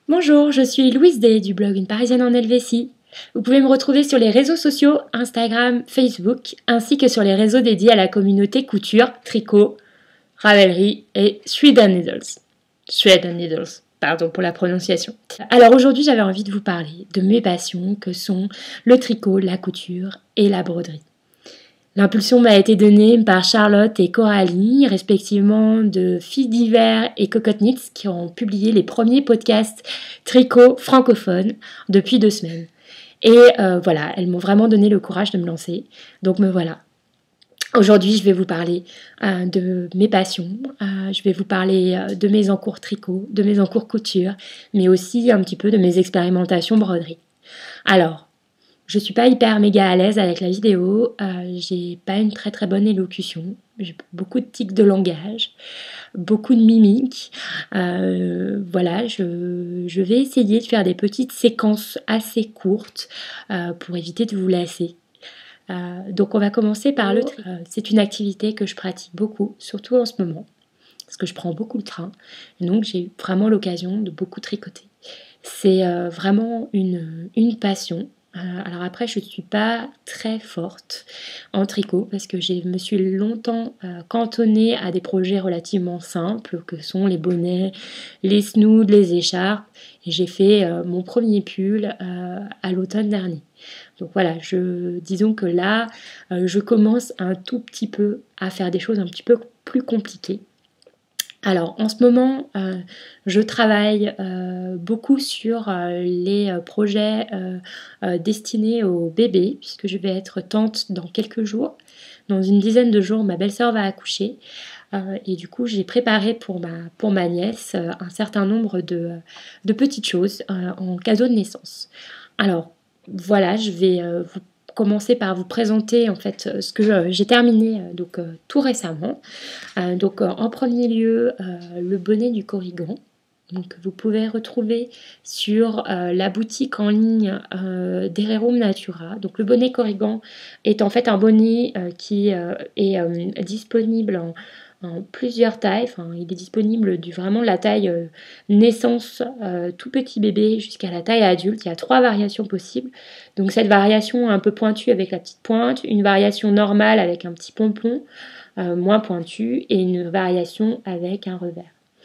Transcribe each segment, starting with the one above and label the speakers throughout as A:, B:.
A: Bonjour, je suis Louise Day du blog Une Parisienne en Helvétie. Vous pouvez me retrouver sur les réseaux sociaux Instagram, Facebook, ainsi que sur les réseaux dédiés à la communauté couture, tricot, Ravelry et Sweden Needles. Sweden Needles, pardon pour la prononciation. Alors aujourd'hui, j'avais envie de vous parler de mes passions que sont le tricot, la couture et la broderie. L'impulsion m'a été donnée par Charlotte et Coralie, respectivement de Filles d'hiver et Cocotte Knits, qui ont publié les premiers podcasts tricot francophones depuis 2 semaines. Et voilà, elles m'ont vraiment donné le courage de me lancer. Donc me voilà. Aujourd'hui, je vais vous parler de mes passions, je vais vous parler de mes encours tricot, de mes encours couture, mais aussi un petit peu de mes expérimentations broderie. Alors, je suis pas hyper méga à l'aise avec la vidéo, j'ai pas une très très bonne élocution, j'ai beaucoup de tics de langage, beaucoup de mimiques. Voilà, je vais essayer de faire des petites séquences assez courtes pour éviter de vous lasser. Donc on va commencer par le tri. C'est une activité que je pratique beaucoup, surtout en ce moment, parce que je prends beaucoup le train, et donc j'ai vraiment l'occasion de beaucoup tricoter. C'est vraiment une passion. Alors après, je ne suis pas très forte en tricot parce que je me suis longtemps cantonnée à des projets relativement simples que sont les bonnets, les snoods, les écharpes. Et j'ai fait mon premier pull à l'automne dernier. Donc voilà, disons que là, je commence un tout petit peu à faire des choses un petit peu plus compliquées. Alors en ce moment, je travaille beaucoup sur les projets destinés aux bébés, puisque je vais être tante dans quelques jours. Dans une dizaine de jours, ma belle-sœur va accoucher. Et du coup, j'ai préparé pour ma nièce un certain nombre de petites choses en cadeau de naissance. Alors voilà, je vais vous commencer par vous présenter en fait ce que j'ai terminé tout récemment. En premier lieu, le bonnet du Corrigan. Donc, vous pouvez retrouver sur la boutique en ligne d'Hererum Natura. Donc le bonnet Corrigan est en fait un bonnet qui est disponible en plusieurs tailles. Enfin, il est disponible vraiment de la taille naissance tout petit bébé jusqu'à la taille adulte. Il y a 3 variations possibles. Donc cette variation un peu pointue avec la petite pointe, une variation normale avec un petit pompon, moins pointu, et une variation avec un revers.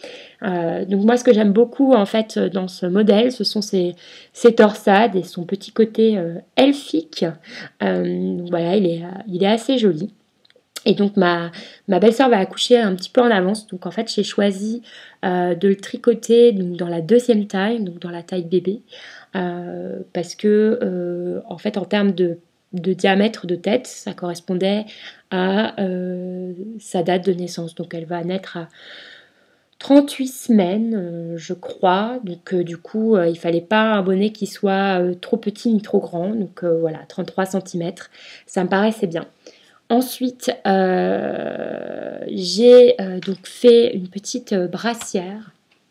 A: Donc moi, ce que j'aime beaucoup en fait dans ce modèle, ce sont ses torsades et son petit côté elfique. Donc voilà, il est assez joli. Et donc ma belle-sœur va accoucher un petit peu en avance. Donc en fait, j'ai choisi de le tricoter donc, dans la 2e taille, donc dans la taille bébé, parce que en fait, en termes de diamètre de tête, ça correspondait à sa date de naissance. Donc elle va naître à 38 semaines, je crois. Donc du coup, il fallait pas un bonnet qui soit trop petit ni trop grand. Donc voilà, 33 cm, ça me paraissait bien. Ensuite, j'ai donc fait une petite brassière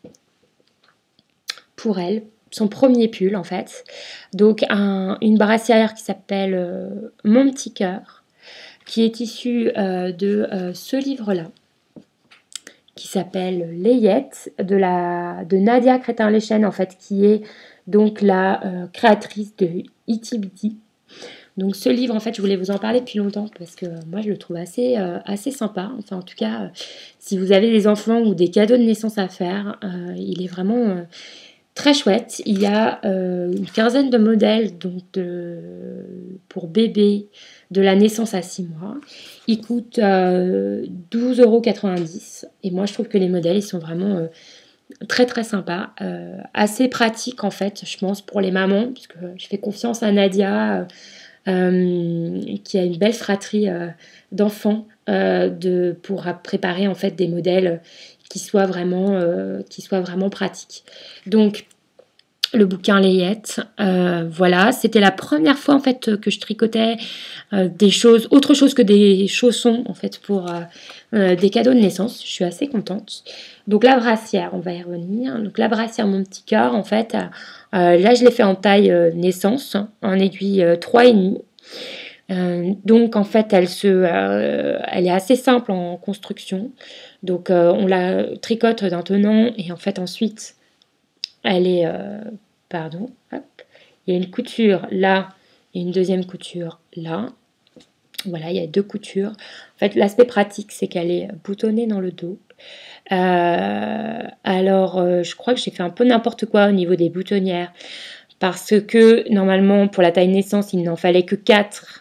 A: pour elle, son premier pull en fait. Donc une brassière qui s'appelle Mon petit cœur, qui est issue de ce livre-là, qui s'appelle Layette, de Nadia Crétin-Lechen en fait, qui est donc la créatrice de Iti Biti. Donc ce livre, en fait, je voulais vous en parler depuis longtemps parce que moi, je le trouve assez sympa. Enfin, en tout cas, si vous avez des enfants ou des cadeaux de naissance à faire, il est vraiment très chouette. Il y a une quinzaine de modèles donc pour bébés de la naissance à 6 mois. Il coûte 12,90 € et moi, je trouve que les modèles, ils sont vraiment très très sympas, assez pratiques en fait, je pense, pour les mamans, puisque je fais confiance à Nadia, qui a une belle fratrie d'enfants pour préparer en fait des modèles qui soient vraiment pratiques. Donc le bouquin Layette, voilà, c'était la première fois en fait que je tricotais autre chose que des chaussons en fait pour des cadeaux de naissance. Je suis assez contente. Donc la brassière, on va y revenir. Donc la brassière Mon petit cœur, en fait, là je l'ai fait en taille naissance, en aiguille 3,5. Donc en fait elle est assez simple en construction. Donc on la tricote d'un tenant et en fait ensuite elle est, pardon, hop, il y a une couture là et une deuxième couture là. Voilà, il y a 2 coutures. En fait, l'aspect pratique, c'est qu'elle est boutonnée dans le dos. Alors, je crois que j'ai fait un peu n'importe quoi au niveau des boutonnières parce que normalement, pour la taille naissance, il n'en fallait que 4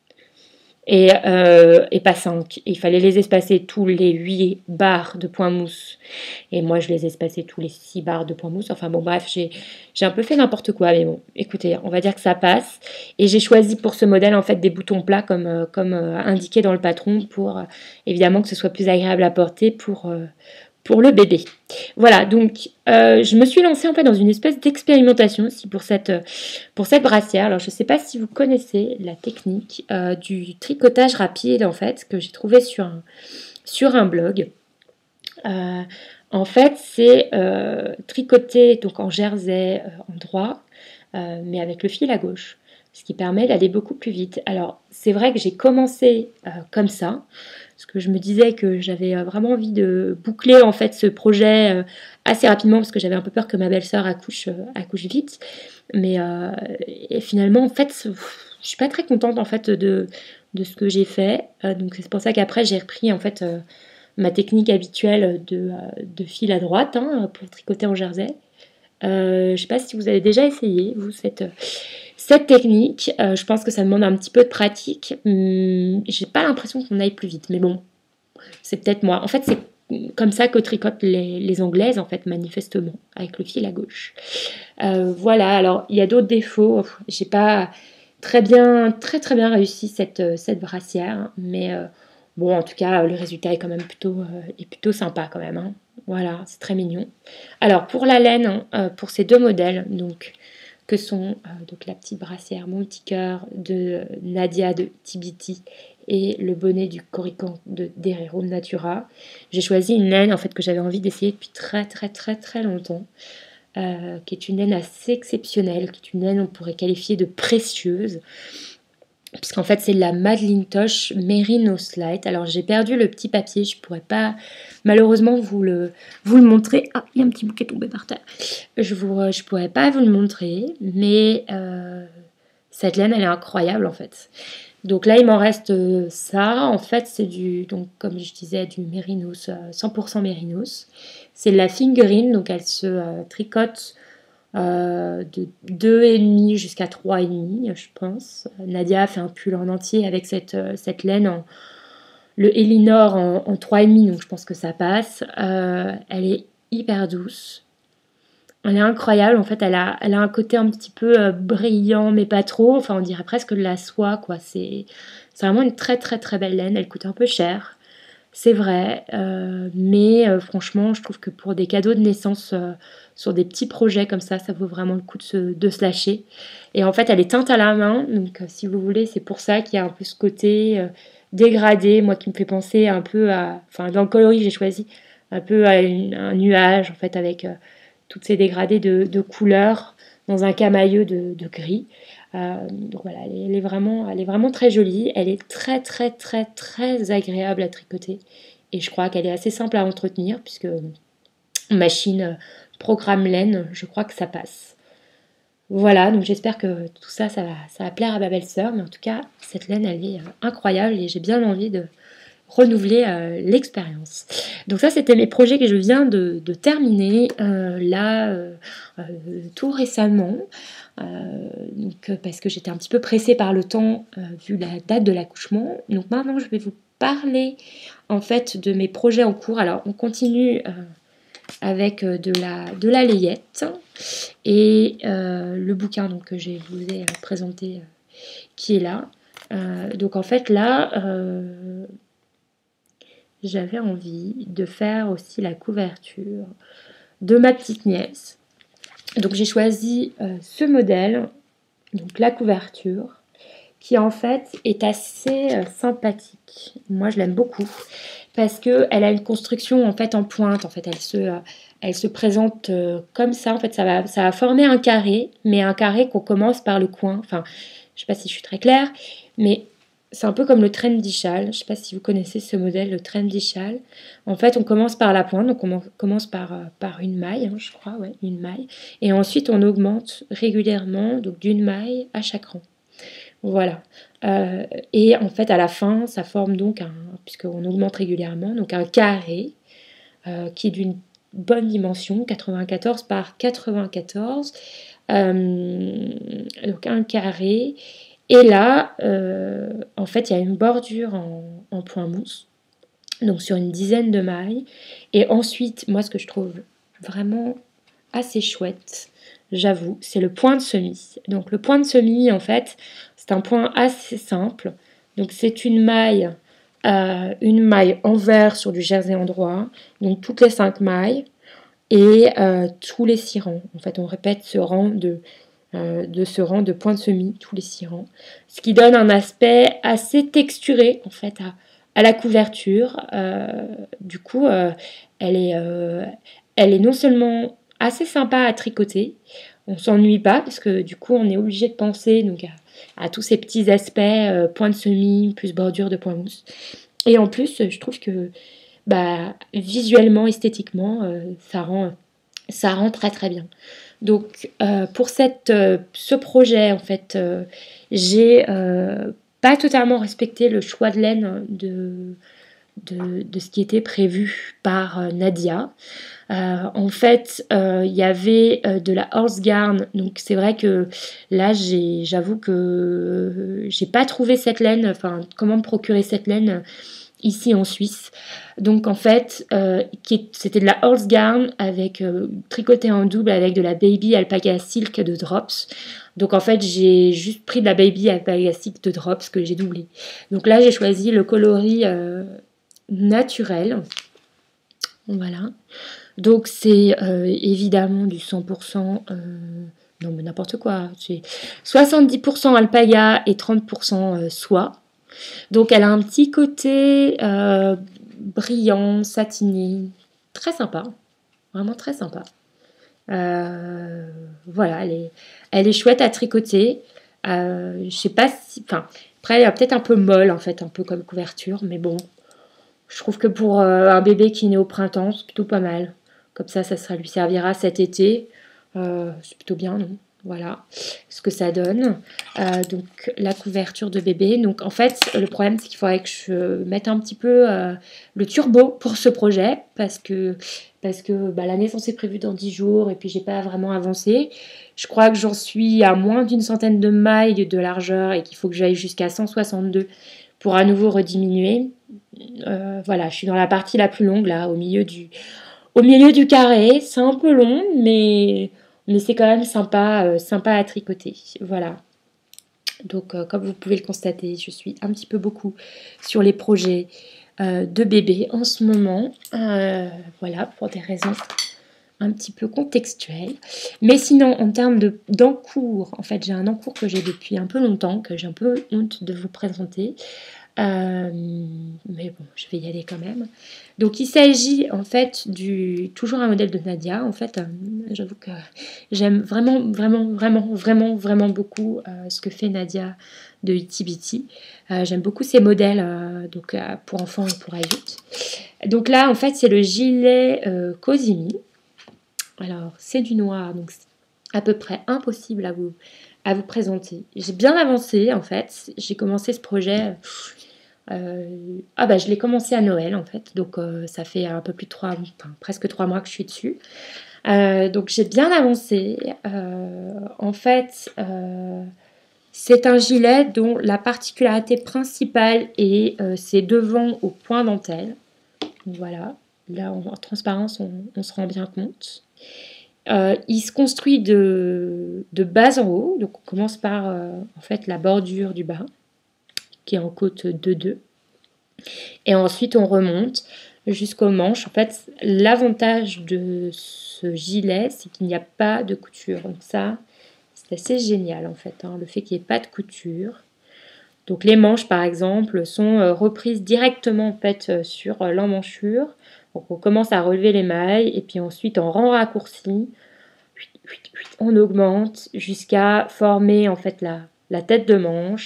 A: et pas 5. Il fallait les espacer tous les 8 barres de point mousse. Et moi, je les ai espacés tous les 6 barres de point mousse. Enfin bon, bref, j'ai un peu fait n'importe quoi. Mais bon, écoutez, on va dire que ça passe. Et j'ai choisi pour ce modèle, en fait, des boutons plats comme indiqué dans le patron pour, évidemment, que ce soit plus agréable à porter pour le bébé. Voilà, donc je me suis lancée en fait dans une espèce d'expérimentation aussi pour cette brassière. Alors je ne sais pas si vous connaissez la technique du tricotage rapide en fait que j'ai trouvé sur un blog. Euh, En fait, c'est tricoter donc en jersey en droit, mais avec le fil à gauche, ce qui permet d'aller beaucoup plus vite. Alors, c'est vrai que j'ai commencé comme ça, parce que je me disais que j'avais vraiment envie de boucler en fait ce projet assez rapidement, parce que j'avais un peu peur que ma belle-sœur accouche vite. Mais et finalement, en fait, je suis pas très contente en fait de ce que j'ai fait. Donc c'est pour ça qu'après j'ai repris en fait ma technique habituelle de fil à droite hein, pour tricoter en jersey. Je ne sais pas si vous avez déjà essayé, vous, cette technique. Je pense que ça demande un petit peu de pratique. J'ai pas l'impression qu'on aille plus vite, mais bon, c'est peut-être moi. En fait, c'est comme ça que tricotent les Anglaises, en fait, manifestement, avec le fil à gauche. Voilà, alors, il y a d'autres défauts. J'ai pas très bien réussi cette brassière, hein, mais bon, en tout cas, le résultat est quand même plutôt sympa quand même, hein. Voilà, c'est très mignon. Alors, pour la laine, hein, pour ces 2 modèles, donc, que sont donc la petite brassière Mon Petit Cœur de Nadia de Tibiti et le bonnet du Corican de Derrero Natura. J'ai choisi une laine en fait que j'avais envie d'essayer depuis très longtemps, qui est une laine assez exceptionnelle, qui est une laine on pourrait qualifier de précieuse, puisqu'en fait c'est de la Madeline Tosh Merino Slite. Alors j'ai perdu le petit papier, je pourrais pas malheureusement vous le montrer. Ah, il y a un petit bouquet tombé par terre. Je pourrais pas vous le montrer, mais cette laine elle est incroyable en fait. Donc là il m'en reste ça. En fait c'est donc comme je disais du mérinos, 100% mérinos. C'est de la fingering, donc elle se tricote de 2,5 jusqu'à 3,5 je pense. Nadia a fait un pull en entier avec cette laine, le Elinor en 3,5, donc je pense que ça passe. Elle est hyper douce. Elle est incroyable, en fait, elle a un côté un petit peu brillant, mais pas trop. Enfin, on dirait presque de la soie, quoi. C'est vraiment une très belle laine. Elle coûte un peu cher, c'est vrai, mais franchement, je trouve que pour des cadeaux de naissance sur des petits projets comme ça vaut vraiment le coup de se lâcher. Et en fait, elle est teinte à la main, donc si vous voulez, c'est pour ça qu'il y a un peu ce côté dégradé, moi qui me fait penser un peu enfin dans le coloris j'ai choisi un peu à un nuage en fait avec toutes ces dégradés de couleurs dans un camailleux de gris. Donc voilà, elle est vraiment très jolie. Elle est très agréable à tricoter. Et je crois qu'elle est assez simple à entretenir puisque machine programme laine, je crois que ça passe. Voilà, donc j'espère que tout ça va plaire à ma belle-sœur. Mais en tout cas, cette laine, elle est incroyable et j'ai bien envie de renouveler l'expérience. Donc ça, c'était mes projets que je viens de terminer tout récemment. Donc, parce que j'étais un petit peu pressée par le temps vu la date de l'accouchement. Donc maintenant, je vais vous parler en fait de mes projets en cours. Alors, on continue avec de la layette et le bouquin donc, que je vous ai présenté qui est là. Donc en fait là, j'avais envie de faire aussi la couverture de ma petite nièce. Donc j'ai choisi ce modèle, donc la couverture, qui en fait est assez sympathique. Moi je l'aime beaucoup parce que elle a une construction en fait en pointe. En fait elle se présente comme ça. En fait ça va former un carré, mais un carré qu'on commence par le coin. Enfin je sais pas si je suis très claire, mais c'est un peu comme le trendy châle. Je ne sais pas si vous connaissez ce modèle, le trendy châle. En fait, on commence par la pointe, donc on commence par une maille, hein, je crois, ouais, une maille. Et ensuite, on augmente régulièrement, donc d'une maille à chaque rang. Voilà. Et en fait, à la fin, ça forme donc puisqu'on augmente régulièrement, donc un carré qui est d'une bonne dimension, 94 par 94. Donc un carré. Et là, en fait, il y a une bordure en point mousse, donc sur une dizaine de mailles. Et ensuite, moi, ce que je trouve vraiment assez chouette, j'avoue, c'est le point de semis. Donc le point de semis, en fait, c'est un point assez simple. Donc c'est une maille envers sur du jersey en droit, donc toutes les 5 mailles et tous les 6 rangs. En fait, on répète ce rang de points de semis, tous les 6 rangs, ce qui donne un aspect assez texturé en fait à la couverture. Du coup, elle est non seulement assez sympa à tricoter, on s'ennuie pas parce que du coup on est obligé de penser donc à tous ces petits aspects, points de semis plus bordure de point mousse. Et en plus, je trouve que visuellement, esthétiquement, ça rend très très bien. Donc pour ce projet, en fait, j'ai pas totalement respecté le choix de laine de ce qui était prévu par Nadia. En fait, il y avait de la horse garn, donc c'est vrai que là, j'avoue que j'ai pas trouvé cette laine, enfin, comment me procurer cette laine ici en Suisse. Donc en fait, c'était de la horse garn avec tricoté en double avec de la baby alpaca silk de drops. Donc en fait, j'ai juste pris de la baby alpaca silk de drops que j'ai doublé. Donc là, j'ai choisi le coloris naturel. Voilà. Donc c'est évidemment du 100%, non mais n'importe quoi, c'est 70% alpaga et 30% soie. Donc elle a un petit côté brillant, satiné, très sympa, vraiment très sympa. Voilà, elle est chouette à tricoter. Je sais pas si, enfin, après elle est peut-être un peu molle en fait, un peu comme couverture, mais bon, je trouve que pour un bébé qui est né au printemps, c'est plutôt pas mal. Comme ça lui servira cet été. C'est plutôt bien, non? Voilà ce que ça donne. Donc la couverture de bébé. Donc en fait, le problème c'est qu'il faudrait que je mette un petit peu le turbo pour ce projet parce que la naissance est prévue dans 10 jours et puis j'ai pas vraiment avancé. Je crois que j'en suis à moins d'une centaine de mailles de largeur et qu'il faut que j'aille jusqu'à 162 pour à nouveau rediminuer. Voilà, je suis dans la partie la plus longue là, au milieu du carré. C'est un peu long, mais c'est quand même sympa, sympa à tricoter. Voilà. Donc, comme vous pouvez le constater, je suis un petit peu beaucoup sur les projets de bébé en ce moment. Voilà, pour des raisons un petit peu contextuelles. Mais sinon, en termes d'encours, en fait, j'ai un encours que j'ai depuis un peu longtemps, que j'ai un peu honte de vous présenter. Mais bon, je vais y aller quand même. Donc il s'agit en fait toujours un modèle de Nadia. En fait, j'avoue que j'aime vraiment, vraiment, vraiment, vraiment, vraiment beaucoup ce que fait Nadia de Itsy Bitsy. J'aime beaucoup ces modèles pour enfants et pour adultes. Donc là, en fait, c'est le gilet Cosimi. Alors, c'est du noir, donc c'est à peu près impossible à vous présenter. J'ai bien avancé en fait. J'ai commencé ce projet. Je l'ai commencé à Noël en fait, donc ça fait un peu plus de presque 3 mois que je suis dessus. Donc j'ai bien avancé. En fait, c'est un gilet dont la particularité principale est ses devants au point dentelle. Voilà, là en transparence on se rend bien compte. Il se construit de bas en haut, donc on commence par en fait la bordure du bas qui est en côte 2-2. Et ensuite, on remonte jusqu'au manche. En fait, l'avantage de ce gilet, c'est qu'il n'y a pas de couture. Donc ça, c'est assez génial en fait, le fait qu'il n'y ait pas de couture. Donc les manches, par exemple, sont reprises directement en fait sur l'emmanchure. Donc on commence à relever les mailles et puis ensuite en rang raccourci, on augmente jusqu'à former en fait la tête de manche.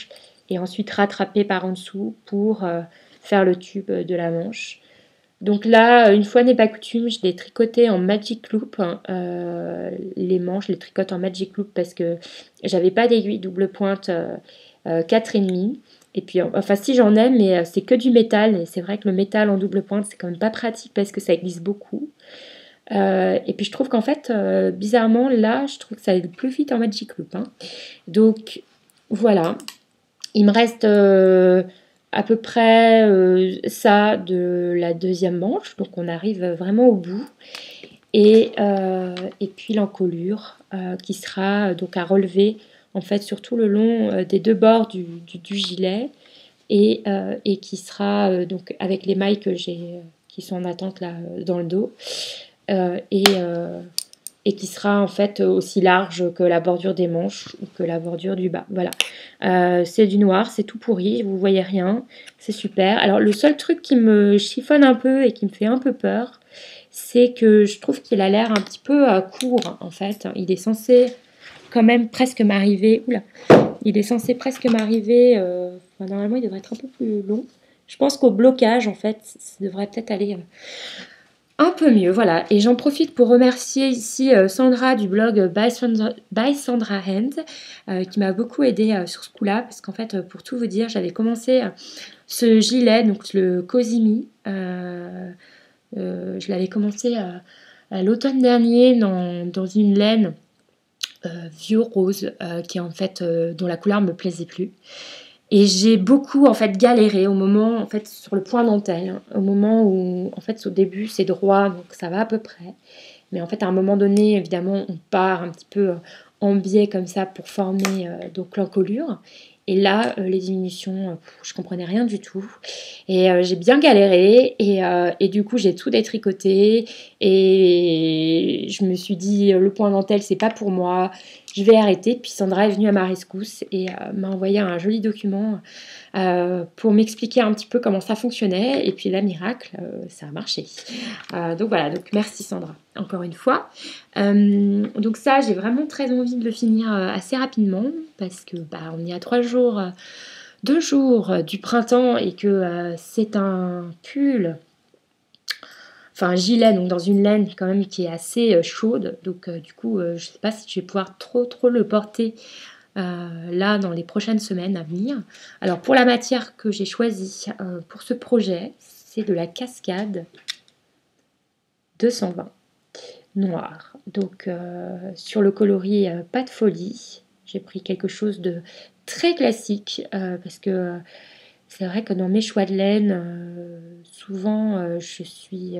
A: et ensuite rattraper par en dessous pour faire le tube de la manche. Donc là, une fois n'est pas coutume, je l'ai tricoté en Magic Loop. Les manches, je les tricote en Magic Loop parce que j'avais pas d'aiguille double pointe 4,5. Et puis, enfin si j'en ai, mais c'est que du métal. Et c'est vrai que le métal en double pointe, c'est quand même pas pratique parce que ça glisse beaucoup. Et puis je trouve qu'en fait, bizarrement, là, je trouve que ça aide plus vite en Magic Loop. Hein. Donc voilà, il me reste à peu près ça de la deuxième manche, donc on arrive vraiment au bout. Et puis l'encolure qui sera donc à relever en fait sur tout le long des deux bords du gilet et qui sera donc avec les mailles que j'ai qui sont en attente là dans le dos euh, et, euh, et qui sera en fait aussi large que la bordure des manches ou que la bordure du bas. Voilà. C'est du noir, c'est tout pourri, vous voyez rien, c'est super. Alors le seul truc qui me chiffonne un peu et qui me fait un peu peur, c'est que je trouve qu'il a l'air un petit peu court en fait. Il est censé quand même presque m'arriver. Oula, il est censé presque m'arriver. Enfin, normalement, il devrait être un peu plus long. Je pense qu'au blocage, en fait, ça devrait peut-être aller un peu mieux, voilà. Et j'en profite pour remercier ici Sandra du blog By Sandra Hand, qui m'a beaucoup aidé sur ce coup-là, parce qu'en fait, pour tout vous dire, j'avais commencé ce gilet, donc le Cosimi. Je l'avais commencé à l'automne dernier dans une laine vieux rose, qui en fait, dont la couleur me plaisait plus. Et j'ai beaucoup en fait galéré au moment, en fait, sur le point dentelle, hein, au moment où, en fait, au début c'est droit, donc ça va à peu près. Mais en fait, à un moment donné, évidemment, on part un petit peu en biais comme ça pour former donc l'encolure. Et là, les diminutions, je comprenais rien du tout. Et j'ai bien galéré. Et du coup, j'ai tout détricoté. Et je me suis dit, le point dentelle, c'est pas pour moi. Je vais arrêter. Puis Sandra est venue à ma rescousse et m'a envoyé un joli document pour m'expliquer un petit peu comment ça fonctionnait. Et puis là, miracle, ça a marché. Donc voilà, donc merci Sandra, encore une fois. Donc ça, j'ai vraiment très envie de le finir assez rapidement parce que bah, on est à 3 jours, 2 jours du printemps et que c'est un pull, enfin un gilet, donc dans une laine quand même qui est assez chaude. Donc du coup, je ne sais pas si je vais pouvoir trop le porter là dans les prochaines semaines à venir. Alors pour la matière que j'ai choisie pour ce projet, c'est de la Cascade 220 noir. Donc sur le coloris pas de folie, j'ai pris quelque chose de très classique parce que c'est vrai que dans mes choix de laine, souvent je suis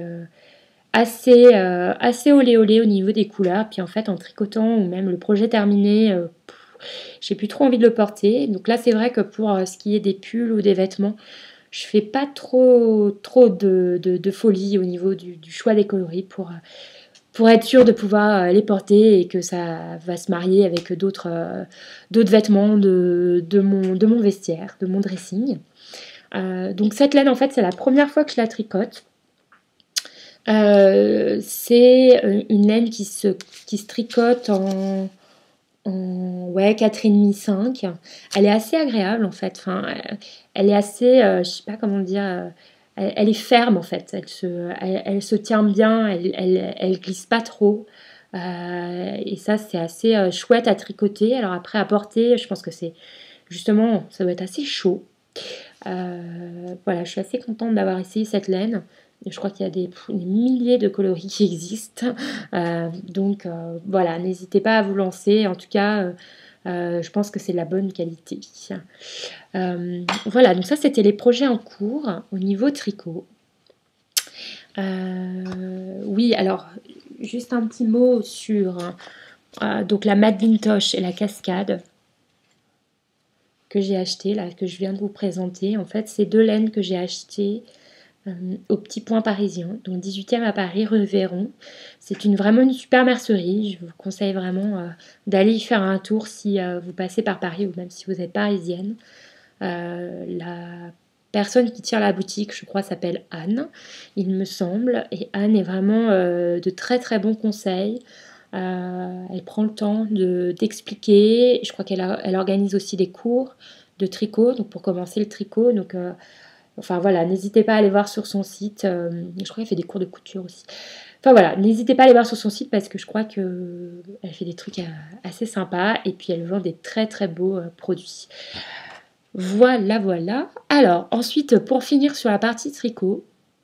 A: assez olé olé au niveau des couleurs. Puis en fait en tricotant ou même le projet terminé, j'ai plus trop envie de le porter. Donc là c'est vrai que pour ce qui est des pulls ou des vêtements, je fais pas trop de folie au niveau du choix des coloris pour être sûr de pouvoir les porter et que ça va se marier avec d'autres vêtements de mon vestiaire, de mon dressing. Donc cette laine, en fait, c'est la première fois que je la tricote. C'est une laine qui se tricote en ouais, 4,5-5. Elle est assez agréable, en fait. Enfin, elle est assez, je sais pas comment dire, elle est ferme, en fait. Elle se tient bien, elle glisse pas trop. Et ça, c'est assez chouette à tricoter. Alors après, à porter, je pense que c'est justement, ça doit être assez chaud. Voilà, je suis assez contente d'avoir essayé cette laine. Je crois qu'il y a des milliers de coloris qui existent. Donc voilà, n'hésitez pas à vous lancer. En tout cas, je pense que c'est de la bonne qualité. Voilà, donc ça c'était les projets en cours au niveau tricot. Oui, alors juste un petit mot sur donc la Macintosh et la Cascade que j'ai acheté là, que je viens de vous présenter. En fait, c'est deux laines que j'ai achetées au Petit Point parisien, donc 18e à Paris, rue Véron. C'est vraiment une super mercerie. Je vous conseille vraiment d'aller y faire un tour si vous passez par Paris ou même si vous êtes parisienne. La personne qui tient la boutique, je crois, s'appelle Anne, il me semble. Et Anne est vraiment de très très bons conseils. Elle prend le temps d'expliquer. Je crois qu'elle organise aussi des cours. de tricot, donc pour commencer le tricot. Donc, enfin voilà, n'hésitez pas à aller voir sur son site. Je crois qu'elle fait des cours de couture aussi. Enfin voilà, n'hésitez pas à aller voir sur son site parce que je crois qu'elle fait des trucs assez sympas et puis elle vend des très très beaux produits. Voilà, voilà. Alors, ensuite, pour finir sur la partie tricot,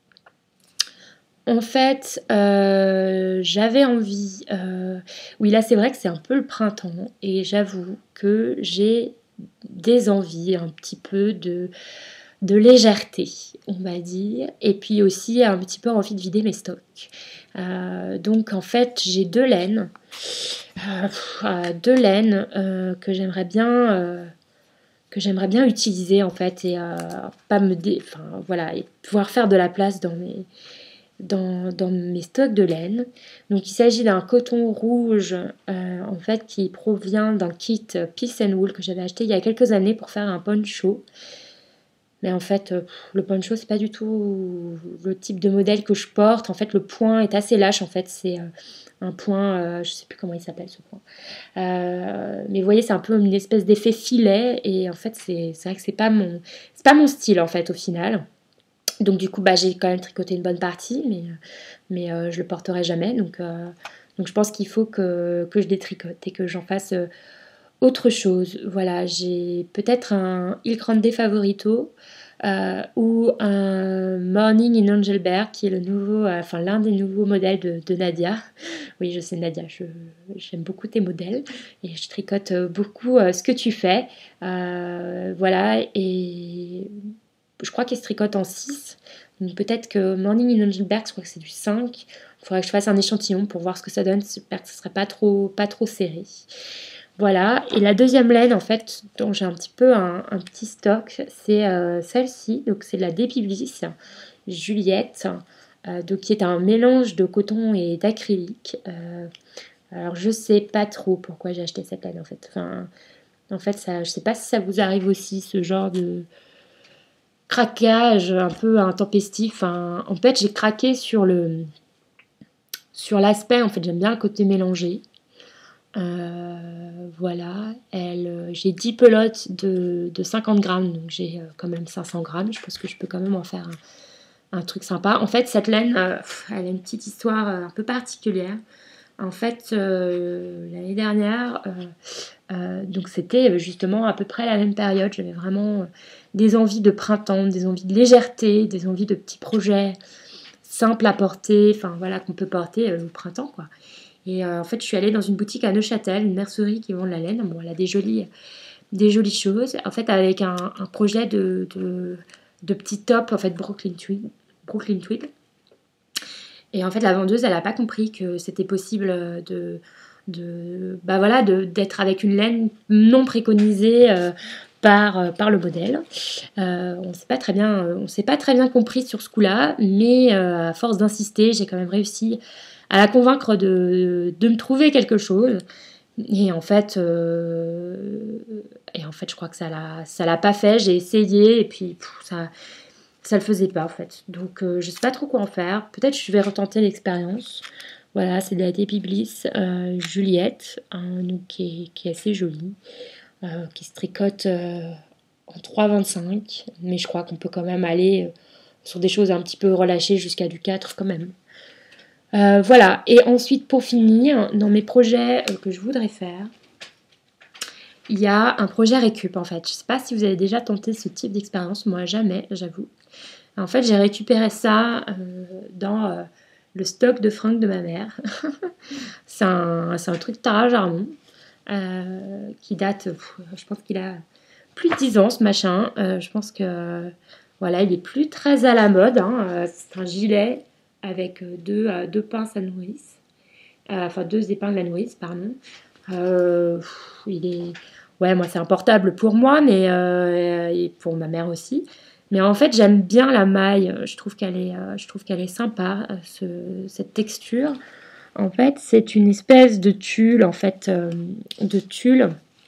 A: en fait, j'avais envie... oui, là, c'est vrai que c'est un peu le printemps et j'avoue que j'ai des envies un petit peu de légèreté, on va dire, et puis aussi un petit peu envie de vider mes stocks. Donc, en fait, j'ai deux laines que j'aimerais bien utiliser en fait et pas me enfin voilà et pouvoir faire de la place dans mes stocks de laine. Donc il s'agit d'un coton rouge en fait qui provient d'un kit Peace and Wool que j'avais acheté il y a quelques années pour faire un poncho. Mais en fait, le poncho, c'est pas du tout le type de modèle que je porte. En fait, le point est assez lâche. En fait, c'est un point, je sais plus comment il s'appelle ce point. Mais vous voyez, c'est un peu une espèce d'effet filet. Et en fait, c'est vrai que c'est pas mon style, en fait, au final. Donc, du coup, bah, j'ai quand même tricoté une bonne partie, mais je le porterai jamais. Donc je pense qu'il faut que je détricote et que j'en fasse autre chose. Voilà, j'ai peut-être un Il Grande Favorito ou un Morning in Angelberg qui est le nouveau, enfin l'un des nouveaux modèles de Nadia. Oui, je sais Nadia, j'aime beaucoup tes modèles et je tricote beaucoup ce que tu fais. Voilà, et je crois qu'il se tricote en 6. Donc peut-être que Morning in Angelberg, je crois que c'est du 5. Il faudrait que je fasse un échantillon pour voir ce que ça donne. J'espère que ce ne serait pas trop serré. Voilà, et la deuxième laine en fait dont j'ai un petit peu un petit stock, c'est celle-ci, donc c'est de la Dépiblis Juliette, donc qui est un mélange de coton et d'acrylique. Alors je sais pas trop pourquoi j'ai acheté cette laine en fait. Enfin, en fait ça, je sais pas si ça vous arrive aussi ce genre de craquage un peu intempestif. Enfin, en fait j'ai craqué sur l'aspect, en fait j'aime bien le côté mélangé. Voilà, j'ai 10 pelotes de 50 grammes, donc j'ai quand même 500 grammes. Je pense que je peux quand même en faire un truc sympa. En fait, cette laine, elle a une petite histoire un peu particulière. En fait, l'année dernière, donc c'était justement à peu près la même période. J'avais vraiment des envies de printemps, des envies de légèreté, des envies de petits projets simples à porter, enfin voilà, qu'on peut porter au printemps, quoi. Et en fait, je suis allée dans une boutique à Neuchâtel, une mercerie qui vend de la laine. Bon, elle a des jolies choses. En fait, avec un projet de petits tops, en fait, Brooklyn Tweed. Et en fait, la vendeuse, elle n'a pas compris que c'était possible d'être avec une laine non préconisée par le modèle. On s'est pas très bien compris sur ce coup-là, mais à force d'insister, j'ai quand même réussi à la convaincre de me trouver quelque chose. Et en fait, je crois que ça l'a pas fait. J'ai essayé et puis ça le faisait pas en fait. Donc je sais pas trop quoi en faire. Peut-être je vais retenter l'expérience. Voilà, c'est de la Dépiblis Juliette, donc qui est assez jolie, qui se tricote en 3,25, mais je crois qu'on peut quand même aller sur des choses un petit peu relâchées jusqu'à du 4 quand même. Voilà, et ensuite pour finir, dans mes projets que je voudrais faire, il y a un projet récup en fait. Je ne sais pas si vous avez déjà tenté ce type d'expérience, moi jamais, j'avoue. En fait, j'ai récupéré ça dans le stock de fringues de ma mère. c'est un truc Tara Jarmon qui date, je pense qu'il a plus de 10 ans ce machin. Je pense que voilà, il est plus très à la mode. C'est un gilet avec deux pinces à nourrice. Enfin, deux épingles à nourrice, pardon. Il est... Ouais, moi, c'est un portable pour moi, mais et pour ma mère aussi. Mais en fait, j'aime bien la maille. Je trouve qu'elle est sympa, cette texture. En fait, c'est une espèce de tulle, en fait, de tulle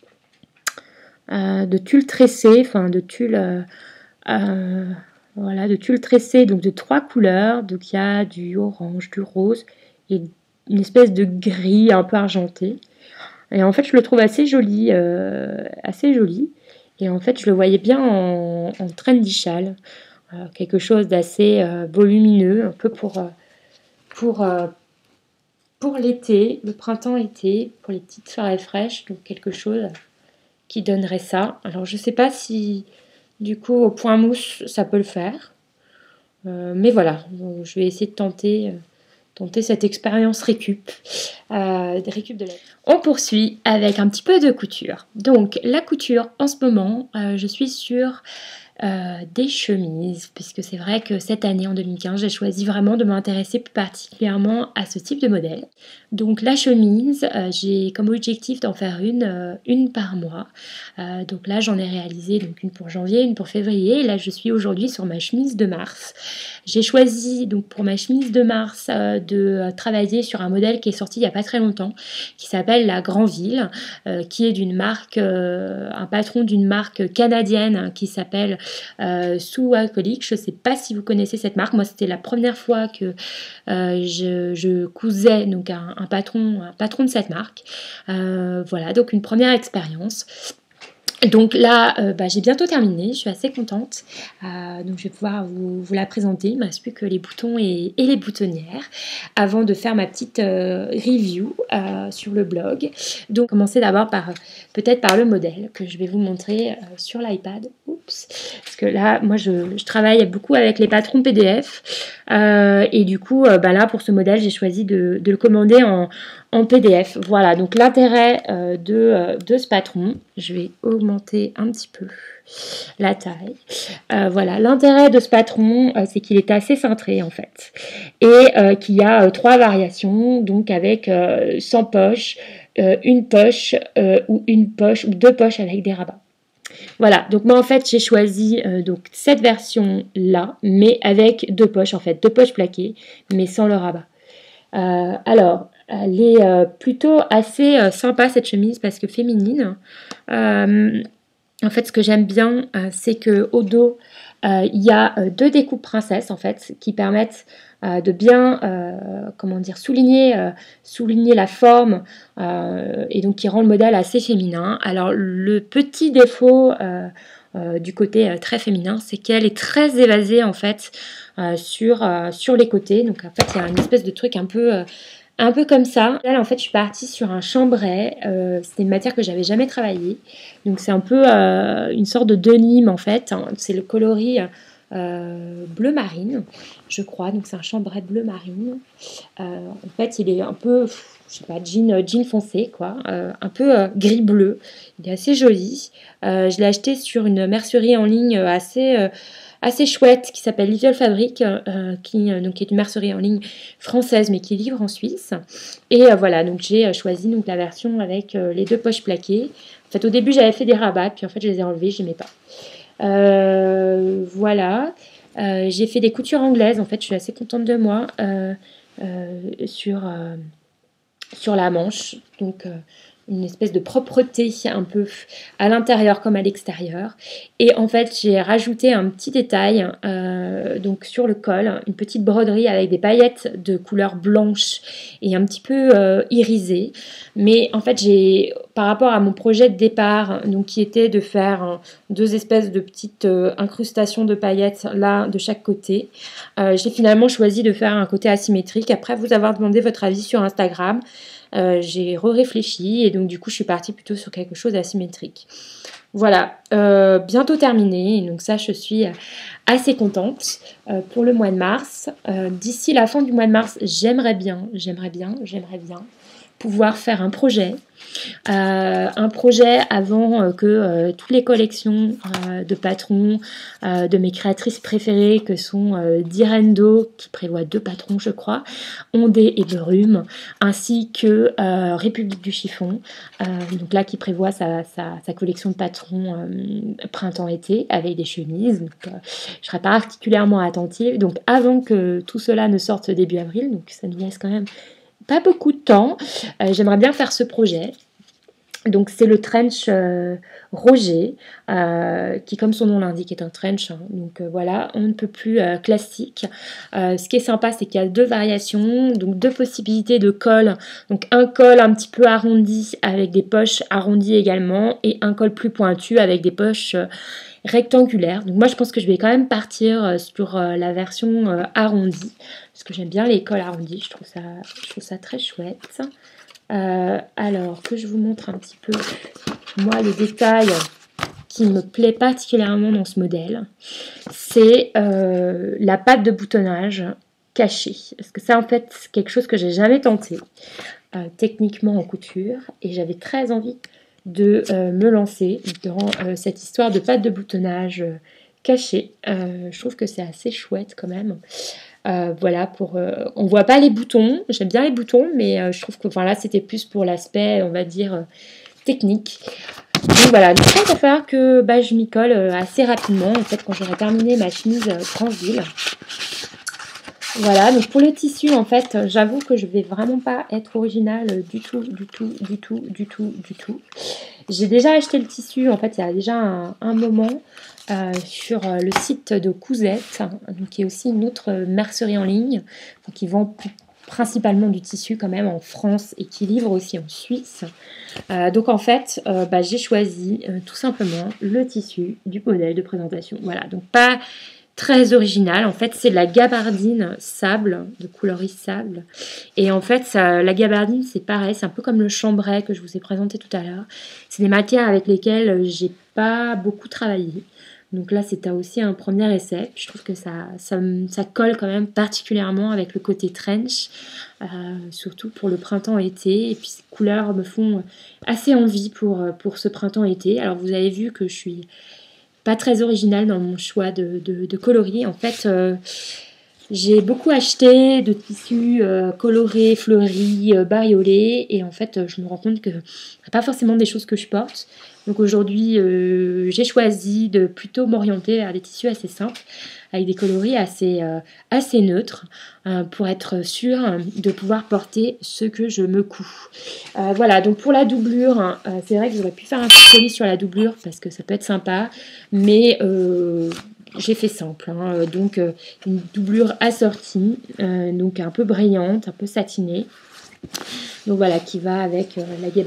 A: tressé, enfin de tulle, voilà, de tulle tressé, donc de 3 couleurs. Donc il y a du orange, du rose et une espèce de gris un peu argenté. Et en fait, je le trouve assez joli, assez joli. Et en fait, je le voyais bien en trendy châle, quelque chose d'assez volumineux, un peu pour, euh, pour l'été, le printemps-été, pour les petites soirées fraîches, donc quelque chose qui donnerait ça. Alors je sais pas si du coup au point mousse ça peut le faire, mais voilà, donc, je vais essayer de tenter cette expérience récup de la... On poursuit avec un petit peu de couture. Donc la couture en ce moment, je suis sur des chemises, puisque c'est vrai que cette année, en 2015, j'ai choisi vraiment de m'intéresser plus particulièrement à ce type de modèle. Donc la chemise, j'ai comme objectif d'en faire une par mois. Donc là, j'en ai réalisé donc une pour janvier, une pour février. Et là, je suis aujourd'hui sur ma chemise de mars. J'ai choisi donc pour ma chemise de mars de travailler sur un modèle qui est sorti il n'y a pas très longtemps, qui s'appelle la Granville, qui est d'une marque, un patron d'une marque canadienne hein, qui s'appelle Sous Alcoolique. Je ne sais pas si vous connaissez cette marque. Moi, c'était la première fois que je cousais donc un patron de cette marque. Voilà, donc une première expérience. Donc là, j'ai bientôt terminé, je suis assez contente. Donc je vais pouvoir vous la présenter. Il ne me reste plus que les boutons et les boutonnières avant de faire ma petite review sur le blog. Donc commencer d'abord peut-être par le modèle que je vais vous montrer sur l'iPad. Oups, parce que là, moi je travaille beaucoup avec les patrons PDF. Et du coup, là pour ce modèle, j'ai choisi de le commander en PDF. Voilà, donc l'intérêt de ce patron, je vais augmenter un petit peu la taille. Voilà, l'intérêt de ce patron, c'est qu'il est assez cintré en fait. Et qu'il y a 3 variations, donc avec sans poche, une poche ou une poche ou 2 poches avec des rabats. Voilà, donc moi en fait j'ai choisi donc cette version là, mais avec 2 poches en fait, 2 poches plaquées, mais sans le rabat. Alors, elle est plutôt assez sympa cette chemise parce que féminine. En fait, ce que j'aime bien, c'est que au dos, il y a 2 découpes princesse en fait qui permettent de bien, souligner la forme et donc qui rend le modèle assez féminin. Alors, le petit défaut du côté très féminin, c'est qu'elle est très évasée en fait sur les côtés. Donc en fait, il y a une espèce de truc un peu comme ça. Là, en fait, je suis partie sur un chambray. C'était une matière que j'avais jamais travaillée. Donc c'est un peu une sorte de denim en fait. C'est le coloris bleu marine, je crois. Donc c'est un chambray bleu marine. En fait, il est un peu, je sais pas, jean foncé quoi. Un peu gris-bleu. Il est assez joli. Je l'ai acheté sur une mercerie en ligne assez chouette qui s'appelle Little Fabric, qui est une mercerie en ligne française mais qui livre en Suisse. Et voilà, donc j'ai choisi donc la version avec les 2 poches plaquées. En fait, au début j'avais fait des rabats, puis en fait je les ai enlevés, je n'aimais pas. Voilà, j'ai fait des coutures anglaises. En fait, je suis assez contente de moi sur la manche. Donc une espèce de propreté un peu à l'intérieur comme à l'extérieur. Et en fait, j'ai rajouté un petit détail donc sur le col, une petite broderie avec des paillettes de couleur blanche et un petit peu irisée. Mais en fait, par rapport à mon projet de départ, donc qui était de faire 2 espèces de petites incrustations de paillettes là de chaque côté, j'ai finalement choisi de faire un côté asymétrique. Après vous avoir demandé votre avis sur Instagram, j'ai réfléchi et donc du coup je suis partie plutôt sur quelque chose d'asymétrique. Voilà, bientôt terminé, donc ça je suis assez contente pour le mois de mars. D'ici la fin du mois de mars, j'aimerais bien pouvoir faire un projet avant que toutes les collections de patrons de mes créatrices préférées que sont Direndo qui prévoit 2 patrons je crois, Ondé et Brume, ainsi que République du chiffon donc là qui prévoit sa collection de patrons printemps-été avec des chemises. Donc, je serai particulièrement attentive donc avant que tout cela ne sorte début avril, donc ça nous laisse quand même pas beaucoup de temps. J'aimerais bien faire ce projet. Donc c'est le trench Roger, qui comme son nom l'indique est un trench, hein. Donc voilà, on ne peut plus classique. Ce qui est sympa, c'est qu'il y a 2 variations, donc 2 possibilités de col. Donc un col un petit peu arrondi avec des poches arrondies également, et un col plus pointu avec des poches rectangulaires. Donc moi je pense que je vais quand même partir sur la version arrondie, parce que j'aime bien les cols arrondis, je trouve ça très chouette. Alors que je vous montre un petit peu, moi, le détail qui me plaît particulièrement dans ce modèle, c'est la patte de boutonnage cachée. Parce que ça, en fait, c'est quelque chose que j'ai jamais tenté techniquement en couture, et j'avais très envie de me lancer dans cette histoire de patte de boutonnage cachée. Je trouve que c'est assez chouette quand même. Voilà, on voit pas les boutons, j'aime bien les boutons, mais je trouve que enfin, là c'était plus pour l'aspect, on va dire, technique. Donc voilà, donc ça, il va falloir que je m'y colle assez rapidement, en fait, quand j'aurai terminé ma chemise Transville. Voilà, donc pour le tissu, en fait, j'avoue que je vais vraiment pas être originale du tout. J'ai déjà acheté le tissu, en fait, il y a déjà un moment, sur le site de Cousette, donc qui est aussi une autre mercerie en ligne, qui vend principalement du tissu quand même en France et qui livre aussi en Suisse. Donc en fait, j'ai choisi tout simplement le tissu du modèle de présentation. Voilà, donc pas très original. En fait, c'est de la gabardine sable, de coloris sable. Et en fait, la gabardine, c'est pareil, c'est un peu comme le chambray que je vous ai présenté tout à l'heure. C'est des matières avec lesquelles j'ai pas beaucoup travaillé. Donc là, c'était aussi un premier essai. Je trouve que ça colle quand même particulièrement avec le côté trench, surtout pour le printemps-été. Et puis ces couleurs me font assez envie pour ce printemps-été. Alors vous avez vu que je suis pas très originale dans mon choix de coloris. En fait, j'ai beaucoup acheté de tissus colorés, fleuris, bariolés, et en fait, je me rends compte que c'est pas forcément des choses que je porte. Donc aujourd'hui, j'ai choisi de plutôt m'orienter vers des tissus assez simples, avec des coloris assez neutres, pour être sûre de pouvoir porter ce que je me couds. Voilà, donc pour la doublure, c'est vrai que j'aurais pu faire un petit colis sur la doublure, parce que ça peut être sympa, mais j'ai fait simple, donc une doublure assortie, donc un peu brillante, un peu satinée. Donc voilà, qui va avec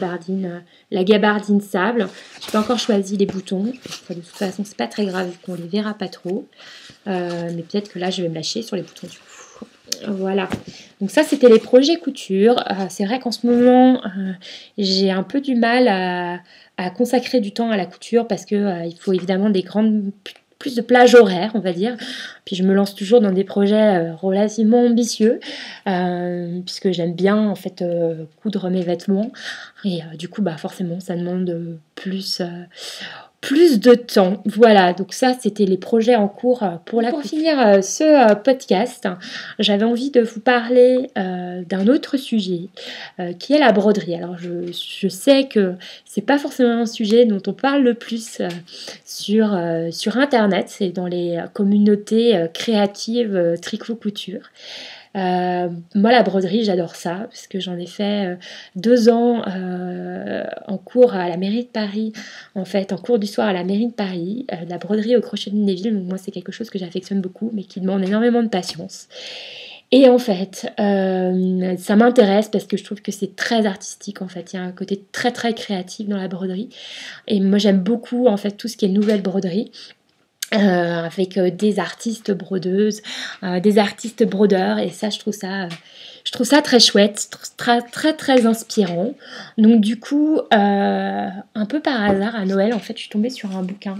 A: la gabardine sable. Je n'ai pas encore choisi les boutons. De toute façon, c'est pas très grave vu qu'on les verra pas trop. Mais peut-être que là, je vais me lâcher sur les boutons du coup. Voilà. Donc ça, c'était les projets couture. C'est vrai qu'en ce moment, j'ai un peu du mal à consacrer du temps à la couture, parce que il faut évidemment plus de plage horaire, on va dire. Puis je me lance toujours dans des projets relativement ambitieux, puisque j'aime bien en fait coudre mes vêtements, et du coup forcément ça demande plus de temps. Voilà, donc ça c'était les projets en cours pour finir ce podcast. J'avais envie de vous parler d'un autre sujet qui est la broderie. Alors je sais que c'est pas forcément un sujet dont on parle le plus sur internet, c'est dans les communautés créatives tricot-couture. Moi la broderie j'adore ça, parce que j'en ai fait 2 ans en cours à la mairie de Paris, en fait en cours du soir à la mairie de Paris, de la broderie au crochet de Lunéville. Donc moi c'est quelque chose que j'affectionne beaucoup, mais qui demande énormément de patience. Et en fait, ça m'intéresse parce que je trouve que c'est très artistique en fait. Il y a un côté très très créatif dans la broderie. Et moi j'aime beaucoup en fait tout ce qui est nouvelle broderie. Avec des artistes brodeuses, des artistes brodeurs, et ça je trouve ça très chouette, très très très inspirant. Donc du coup, un peu par hasard à Noël, en fait, je suis tombée sur un bouquin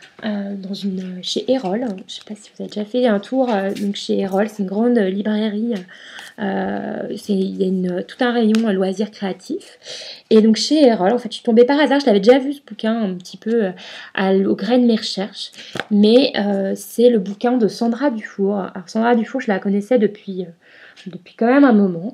A: chez Erol. Je sais pas si vous avez déjà fait un tour donc chez Erol, c'est une grande librairie. Il y a tout un rayon loisirs créatifs. Et donc chez Erol, en fait, je suis tombée par hasard. Je l'avais déjà vu ce bouquin un petit peu au gré de mes recherches, mais c'est le bouquin de Sandra Dufour. Alors Sandra Dufour, je la connaissais depuis quand même un moment,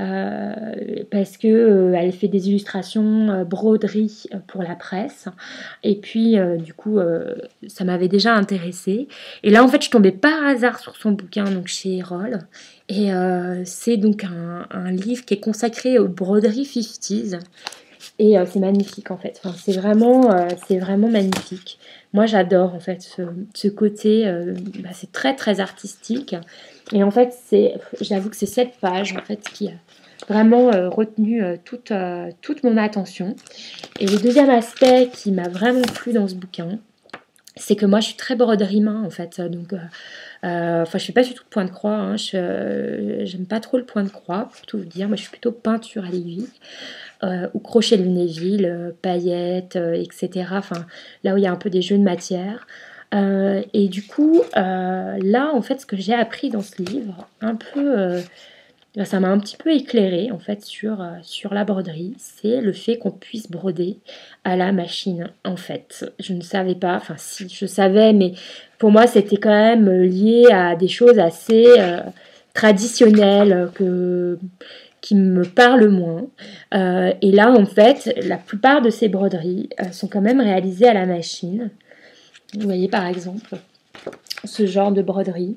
A: parce que elle fait des illustrations broderie pour la presse, et puis du coup ça m'avait déjà intéressée, et là en fait je suis tombée par hasard sur son bouquin donc chez Erol, et c'est donc un livre qui est consacré aux broderies 50s. Et c'est magnifique en fait. Enfin, c'est vraiment magnifique. Moi j'adore en fait ce côté, c'est très très artistique. Et en fait j'avoue que c'est cette page en fait qui a vraiment retenu toute mon attention. Et le deuxième aspect qui m'a vraiment plu dans ce bouquin, c'est que moi je suis très broderie main en fait. Donc je fais pas du tout de point de croix, hein. J'aime pas trop le point de croix pour tout vous dire. Moi je suis plutôt peinture à l'aiguille. Ou crochet de Lunéville, paillettes, etc. Enfin, là où il y a un peu des jeux de matière. Et du coup, là, en fait, ce que j'ai appris dans ce livre, ça m'a un petit peu éclairé en fait sur la broderie, c'est le fait qu'on puisse broder à la machine. En fait, je ne savais pas, enfin si je savais, mais pour moi c'était quand même lié à des choses assez traditionnelles qui me parlent moins. Et là, en fait, la plupart de ces broderies sont quand même réalisées à la machine. Vous voyez par exemple ce genre de broderie.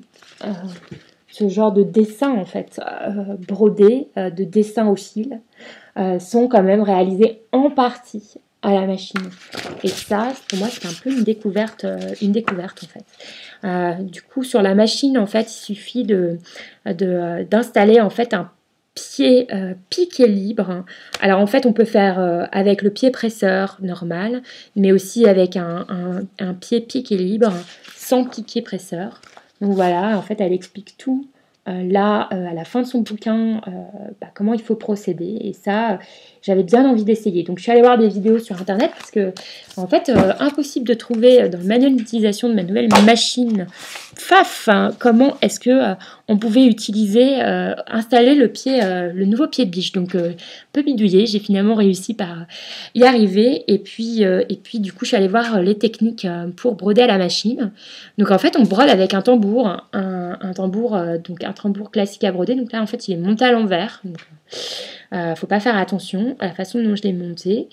A: Ce genre de dessin en fait brodé, de dessin au fil, sont quand même réalisés en partie à la machine. Et ça, pour moi, c'est un peu une découverte en fait. Du coup, sur la machine, en fait, il suffit d'installer en fait un pied piqué libre. Alors en fait, on peut faire avec le pied presseur normal, mais aussi avec un pied piqué libre sans piqué presseur. Donc voilà, en fait, elle explique tout là, à la fin de son bouquin, comment il faut procéder. Et ça, j'avais bien envie d'essayer. Donc je suis allée voir des vidéos sur internet parce que, en fait, impossible de trouver dans le manuel d'utilisation de ma nouvelle machine FAF, hein, comment est-ce que on pouvait installer le nouveau pied de biche. Donc un peu bidouillé, j'ai finalement réussi par y arriver. Et puis du coup, je suis allée voir les techniques pour broder à la machine. Donc en fait, on brode avec un tambour, un tambour, donc un tambour classique à broder. Donc là, en fait, il est monté à l'envers. Donc, faut pas faire attention à la façon dont je l'ai monté.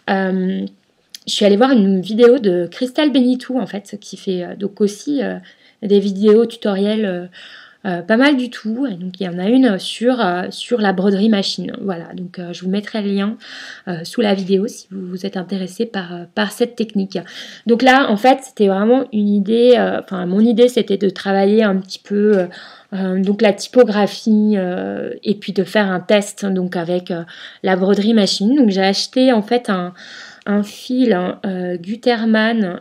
A: Je suis allée voir une vidéo de Christelle Benitou, en fait, qui fait donc aussi des vidéos tutoriels pas mal du tout. Et donc il y en a une sur la broderie machine. Voilà, donc je vous mettrai le lien sous la vidéo si vous êtes intéressé par cette technique. Donc là, en fait, c'était vraiment une idée, mon idée c'était de travailler un petit peu donc la typographie et puis de faire un test donc avec la broderie machine. Donc j'ai acheté en fait un fil Gutermann,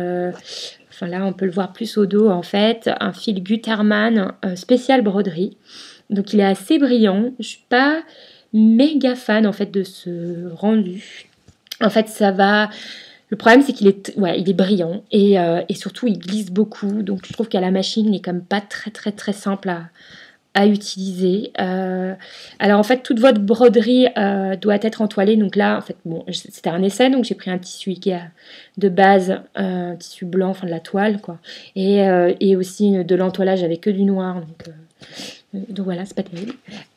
A: là on peut le voir plus au dos en fait, un fil Gutermann spécial broderie. Donc il est assez brillant. Je suis pas méga fan en fait de ce rendu. En fait le problème c'est qu'il il est brillant et surtout il glisse beaucoup. Donc je trouve qu'à la machine il est quand même pas très très très simple à utiliser. Alors en fait toute votre broderie doit être entoilée. Donc là en fait c'était un essai, donc j'ai pris un tissu Ikea de base, un tissu blanc, de la toile quoi, et aussi de l'entoilage avec que du noir. Donc voilà, c'est pas terrible.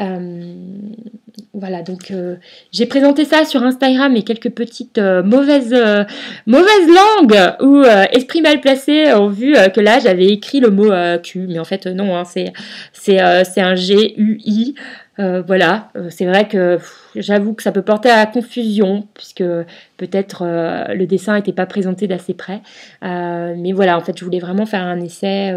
A: Voilà, donc j'ai présenté ça sur Instagram et quelques petites mauvaises langues ou esprits mal placés ont vu que là j'avais écrit le mot Q, mais en fait non, hein, c'est un G-U-I. Voilà, c'est vrai que j'avoue que ça peut porter à confusion puisque peut-être le dessin n'était pas présenté d'assez près. Mais voilà, en fait, je voulais vraiment faire un essai.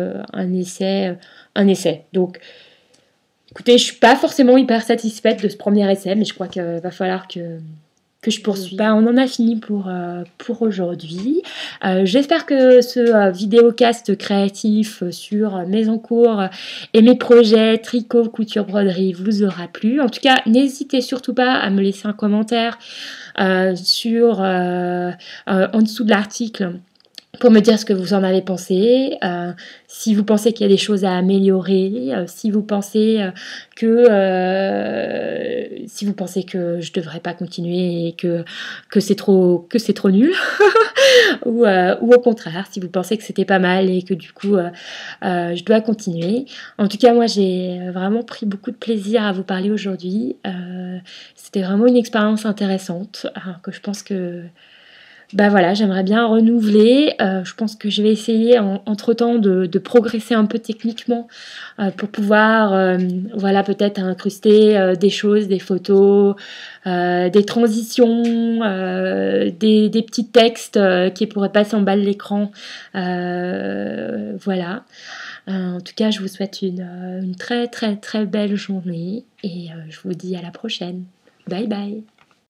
A: Donc, écoutez, je suis pas forcément hyper satisfaite de ce premier essai, mais je crois qu'il va falloir que je poursuive. On en a fini pour aujourd'hui. J'espère que ce vidéocast créatif sur mes encours et mes projets tricot, couture, broderie vous aura plu. En tout cas, n'hésitez surtout pas à me laisser un commentaire en dessous de l'article pour me dire ce que vous en avez pensé, si vous pensez qu'il y a des choses à améliorer, si vous pensez que je devrais pas continuer et que c'est trop nul, ou au contraire, si vous pensez que c'était pas mal et que du coup je dois continuer. En tout cas, moi j'ai vraiment pris beaucoup de plaisir à vous parler aujourd'hui. C'était vraiment une expérience intéressante que je pense que bah voilà, j'aimerais bien renouveler. Je pense que je vais essayer entre-temps de progresser un peu techniquement pour pouvoir voilà, peut-être incruster des choses, des photos, des transitions, des petits textes qui pourraient passer en bas de l'écran. Voilà. En tout cas, je vous souhaite une très très très belle journée et je vous dis à la prochaine. Bye bye.